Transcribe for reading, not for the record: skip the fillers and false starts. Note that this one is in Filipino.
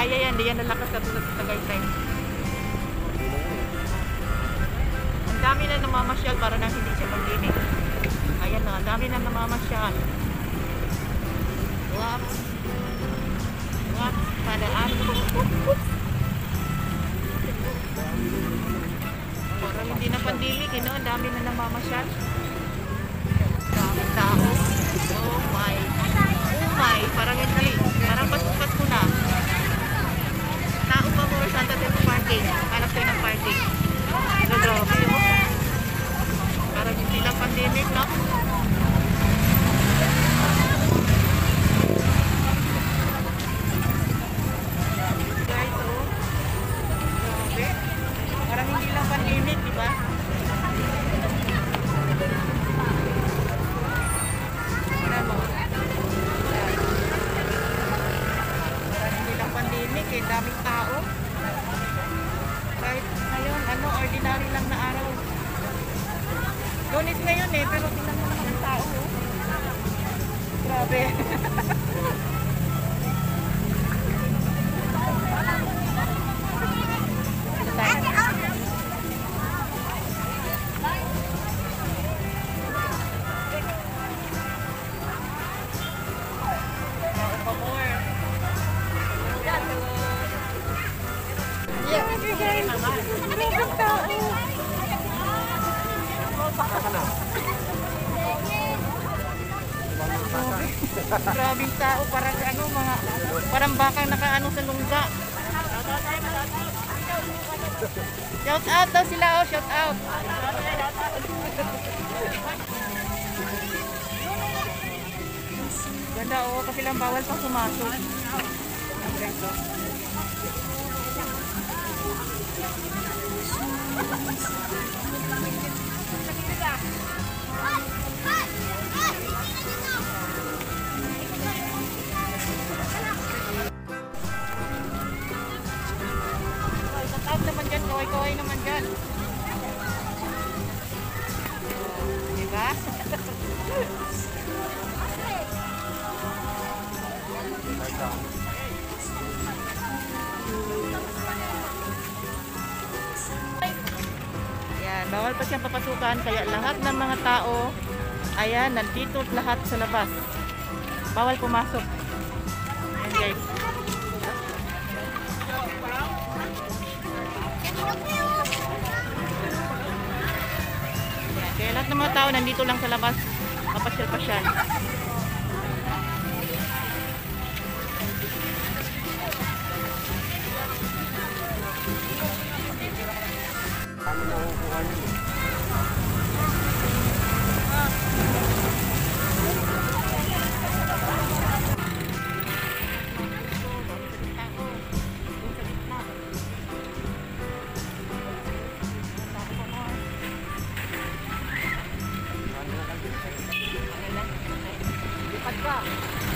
kaya yan, di yan nalakas katulad sa Tagaytay. Ang dami na namamasyal para nang hindi siya pandinig. Ayan na, ang dami na namamasyal. Wow. Wow, padaan. Parang hindi na pandemic, you know? Ang dami na namamasyal. Daming tao. Oh my. Oh my, parang hindi. Parang pasukat ko na. Tao pa mo sa Santa Tecla parking. Hanap kayo ng parking. So, grabe yun. Parang hindi lang pandemic, no? Guys, oh. Grabe. Parang hindi lang pandemic, di ba? Alam mo? Parang hindi lang pandemic, eh. Daming tao. Kahit ngayon, ano, ordinary lang na araw. Lunes ngayon eh, pero tingnan mo naman ang tao. Oh. Grabe. Ito tayo. Pa more. Yeah, guys. Ang tao. Grabing tao, parang ano, mga parang bakang nakaano sa lungga. Shout out daw sila, oh, shout out. Ganda, oh, kasi lang bawal pang sumasok. Okay, so. Shout naman dyan, kaway-kaway naman dyan. Diba? Ayan, bawal pa siyang papasukan, kaya lahat ng mga tao, ayan, nandito lahat sa labas. Bawal pumasok. Ayan guys. Kaya lahat ng mga tao nandito lang sa labas, kapasyal-pasyal. Lipat ka.